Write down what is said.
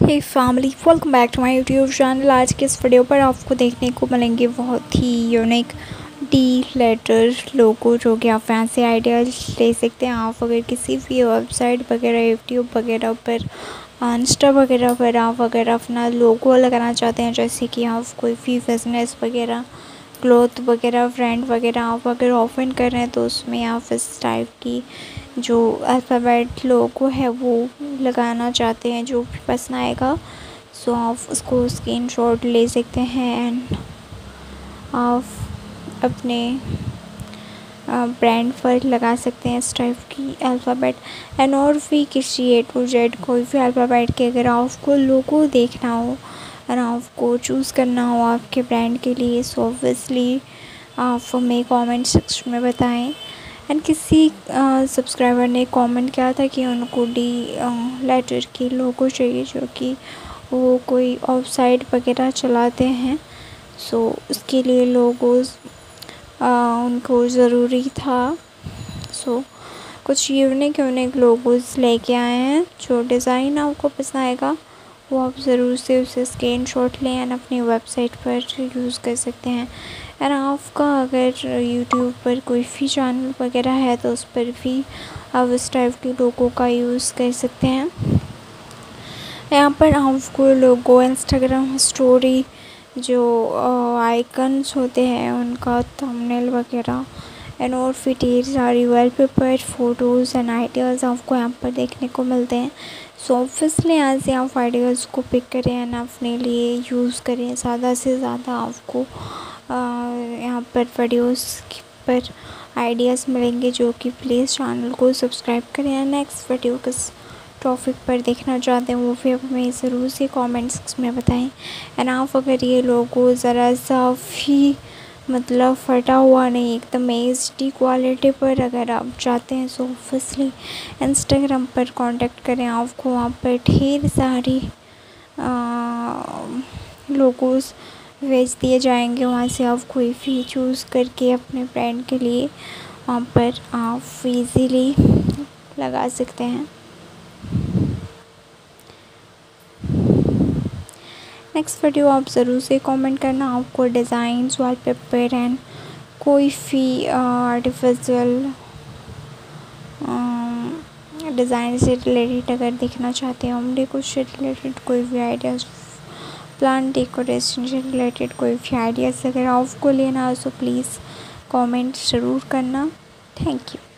Hey family, welcome back to my YouTube channel. आज के इस वीडियो पर आपको देखने को मिलेंगे बहुत ही यूनिक डी लेटर लोगो, जो कि आप फैंसी आइडियाज ले सकते हैं। आप अगर किसी भी वेबसाइट वगैरह, यूट्यूब वगैरह पर, इंस्टा वगैरह पर आप अगर अपना लोगो लगाना चाहते हैं, जैसे कि आप कोई भी बिज़नेस वगैरह, क्लॉथ वगैरह, ब्रांड वगैरह आप अगर ओपन कर रहे हैं, तो उसमें आप इस टाइप की जो अल्फ़ाबेट लोगो है वो लगाना चाहते हैं, जो भी पसंद आएगा। सो आप उसको स्क्रीनशॉट ले सकते हैं एंड आप अपने ब्रांड पर लगा सकते हैं इस टाइप की अल्फ़ाबेट। एंड और भी किसी ए टू जेड कोई भी अल्फ़ाबेट के अगर आपको लोगो देखना हो और आपको चूज़ करना हो आपके ब्रांड के लिए, सो ऑब्वियसली आप हमें कमेंट सेक्शन में बताएं। एंड किसी सब्सक्राइबर ने कमेंट किया था कि उनको डी लेटर की लोगो चाहिए, जो कि वो कोई वेबसाइट वगैरह चलाते हैं। सो उसके लिए लोगोज़ उनको ज़रूरी था। सो कुछ यूनिक लोगोज़ लेके आए हैं। जो डिज़ाइन आपको पसंद आएगा वो आप ज़रूर से उसे स्क्रीनशॉट लें एंड अपनी वेबसाइट पर यूज़ कर सकते हैं। एंड आपका अगर यूट्यूब पर कोई भी चैनल वगैरह है, तो उस पर भी आप इस टाइप के लोगों का यूज़ कर सकते हैं। यहाँ पर आपको लोगो, इंस्टाग्राम स्टोरी, जो आइकन्स होते हैं उनका थंबनेल वगैरह एंड और भी ढेर सारी वॉलपेपर, फ़ोटोज़ एंड आइडियाज़ आपको यहाँ पर देखने को मिलते हैं। सो ऑब्वियसली यहाँ से आप आइडियाज़ को पिक करें एंड अपने लिए यूज़ करें। ज़्यादा से ज़्यादा आपको यहाँ पर वीडियोस पर आइडियाज़ मिलेंगे, जो कि प्लीज़ चैनल को सब्सक्राइब करें। एंड नेक्स्ट वीडियो किस टॉपिक पर देखना चाहते हैं वो भी हमें ज़रूर से कमेंट्स में बताएं। एंड आप अगर ये लोगो ज़रा सा भी मतलब फटा हुआ नहीं, एकदम HD क्वालिटी पर अगर आप चाहते हैं, सो ऑब्वियसली इंस्टाग्राम पर कांटेक्ट करें। आपको वहाँ पर ढेर सारी लोगोज़ भेज दिए जाएंगे। वहाँ से आप कोई भी चूज़ करके अपने ब्रांड के लिए वहाँ पर आप इजीली लगा सकते हैं। नेक्स्ट वीडियो आप ज़रूर से कमेंट करना। आपको डिज़ाइंस, वॉलपेपर एंड कोई भी आर्टिफिशियल डिज़ाइन से रिलेटेड अगर देखना चाहते हैं, होम डेकोर से रिलेटेड कोई भी आइडियाज़, प्लांट डेकोरेशन से रिलेटेड कोई भी आइडियाज़ अगर आपको लेना हो, तो प्लीज़ कमेंट ज़रूर करना। Thank you.